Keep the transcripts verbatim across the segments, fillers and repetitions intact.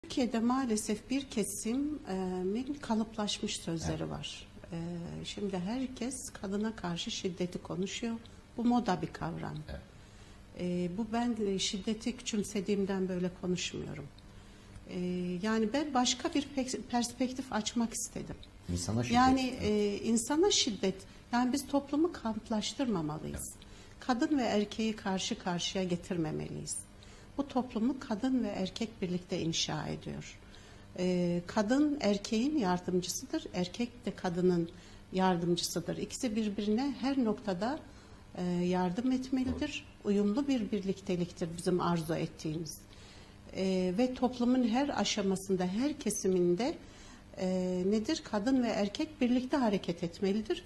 Türkiye'de maalesef bir kesimin kalıplaşmış sözleri Evet. var. Ee, şimdi herkes kadına karşı şiddeti konuşuyor. Bu moda bir kavram. Evet. Ee, bu ben şiddeti küçümsediğimden böyle konuşmuyorum. Ee, yani ben başka bir perspektif açmak istedim. İnsana şiddet. Yani e, insana şiddet, yani biz toplumu kamplaştırmamalıyız. Kadın ve erkeği karşı karşıya getirmemeliyiz. Bu toplumu kadın ve erkek birlikte inşa ediyor. Ee, kadın erkeğin yardımcısıdır, erkek de kadının yardımcısıdır. İkisi birbirine her noktada e, yardım etmelidir. Uyumlu bir birlikteliktir bizim arzu ettiğimiz. Ee, ve toplumun her aşamasında, her kesiminde e, nedir? Kadın ve erkek birlikte hareket etmelidir.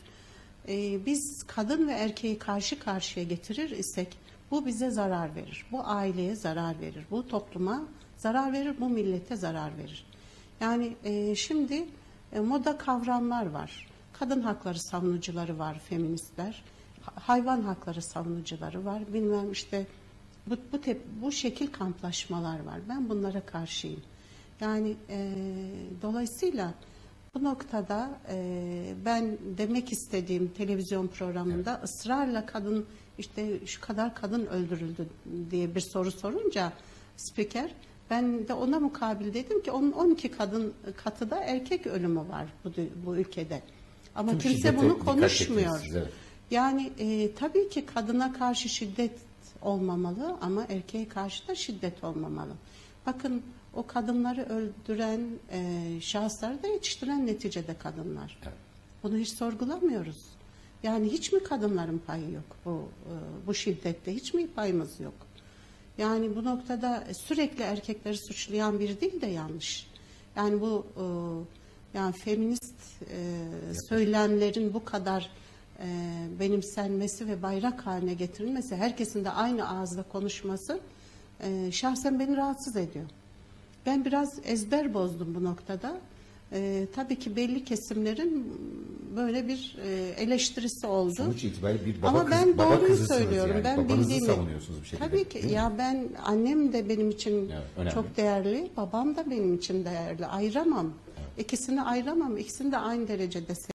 Ee, biz kadın ve erkeği karşı karşıya getirir isek bu bize zarar verir. Bu aileye zarar verir. Bu topluma zarar verir. Bu millete zarar verir. Yani e, şimdi e, moda kavramlar var. Kadın hakları savunucuları var, feministler. Ha- hayvan hakları savunucuları var. Bilmem işte bu, bu, tep, bu şekil kamplaşmalar var. Ben bunlara karşıyım. Yani e, dolayısıyla bu noktada e, ben demek istediğim televizyon programında ısrarla kadın işte şu kadar kadın öldürüldü diye bir soru sorunca spiker, ben de ona mukabil dedim ki onun on iki kadın katı da erkek ölümü var bu, bu ülkede. Ama Tüm kimse şiddete bunu dikkat konuşmuyor. ettiniz, evet. Yani e, tabii ki kadına karşı şiddet olmamalı ama erkeğe karşı da şiddet olmamalı. Bakın o kadınları öldüren e, şahısları da yetiştiren neticede kadınlar. Evet. Bunu hiç sorgulamıyoruz. Yani hiç mi kadınların payı yok bu e, bu şiddette? Hiç mi payımız yok? Yani bu noktada sürekli erkekleri suçlayan biri değil de yanlış. Yani bu e, yani feminist e, söylemlerin bu kadar e, benimsenmesi ve bayrak haline getirilmesi, herkesin de aynı ağızla konuşması e, şahsen beni rahatsız ediyor. Ben biraz ezber bozdum bu noktada. Ee, tabii ki belli kesimlerin böyle bir e, eleştirisi oldu. Sonuç itibariyle bir baba Ama kız, ben baba doğruyu kızısınız söylüyorum. yani. Ben Babanızı bildiğimi savunuyorsunuz bir şekilde. tabii ki değil mi? ya ben annem de benim için Evet, önemli. çok değerli, babam da benim için değerli. Ayıramam. Evet. İkisini ayıramam. İkisini de aynı derecede